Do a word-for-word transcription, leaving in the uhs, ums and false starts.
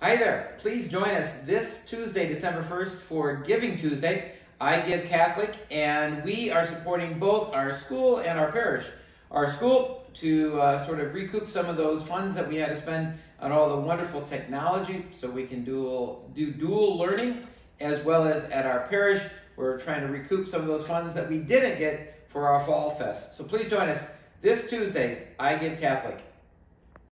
Hi there. Please join us this Tuesday, December first for Giving Tuesday. I Give Catholic, and we are supporting both our school and our parish. Our school to uh, sort of recoup some of those funds that we had to spend on all the wonderful technology so we can dual, do dual learning, as well as at our parish, we're trying to recoup some of those funds that we didn't get for our Fall Fest. So please join us this Tuesday, I Give Catholic.